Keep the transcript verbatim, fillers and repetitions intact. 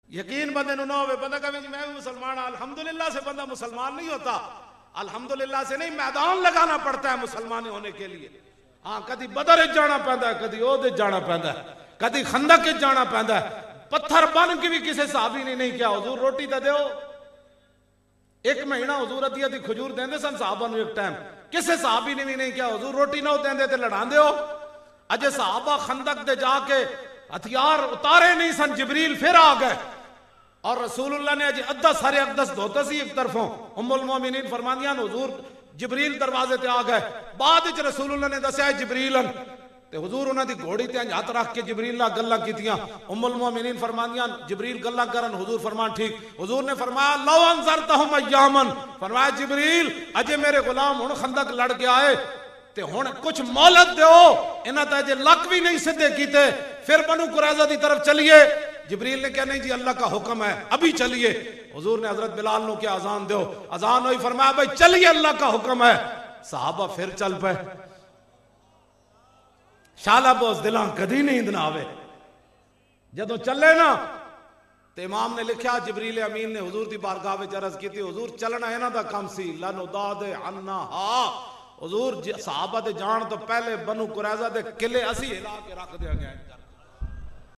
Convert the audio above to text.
यकीन बंदे ना हो, बंदा कहे मैं भी मुसलमान, अल्हम्दुलिल्लाह से बंदा मुसलमान नहीं होता। अल्हम्दुलिल्लाह से नहीं, मैदान लगाना पड़ता है मुसलमान होने के लिए। हाँ, कभी बदर जाना पैदा है, कभी ओहदे जाना पैदा है, कभी खंदक जाना पैदा है। पत्थर बन के भी किसी सहाबी ने नहीं किया हुजूर रोटी तो दो। एक महीना हुजूर अद्धी अद्धी खजूर देंदे सन साहबा नूं एक टाइम, किसी सहाबी ने भी नहीं किया हुजूर रोटी ना देंदे ते लड़ांदे हो। अजे सहाबा खंदक दे जाके हथियार उतारे नहीं सन, जिबरील फिर आ गए और रसूलुल्लाह ने अजे अद्दा सारे अकदस धोता सी एक तरफों। उम्मुल मोमिनीन फरमांदियां हुजूर जिबरील दरवाजे ते आ गए। बाद विच रसूलुल्लाह ने दस्या जिबरीलन ते हुजूर उन्हां दी घोड़ी ते हथ रख के जिबरील नाल गल्लां कीतियां। उम्मुल मोमिनीन फरमांदियां जिबरील गल्लां करन, हुजूर फरमान ठीक। हुजूर ने फरमाया लौ अंजरतहुम अय्यामन, फरमाया जिबरील अजे मेरे गुलाम हुण खंदक लड़ के आए ते हुण कुछ मोहलत दो, इन्हां ते अजे लक भी नहीं सीधे कीते, फिर बनु कुरैज़ा दी तरफ चलिए। जिबरील ने कहा नहीं जी अल्लाह का हुक्म है अभी चलिए। हुजूर ने हजरत बिलाल नु क्या अजान दो, अजान हुई, फरमाया भाई चलिए अल्लाह का हुक्म है। सहाबा फिर चल पे। शाला बोस दिलां कदी नींद ना आवे, जदों चले ना ते इमाम ने लिखा जिबरील अमीन ने हुजूर दी बारगाह विच अर्ज की थी हुजूर चलना इन्हां दा काम सी, लनुदादे अन्ना हा। हुजूर सहाबा दे जान तो पहले बनु कुरैज़ा दे किले असी हिला के रख दिया गया।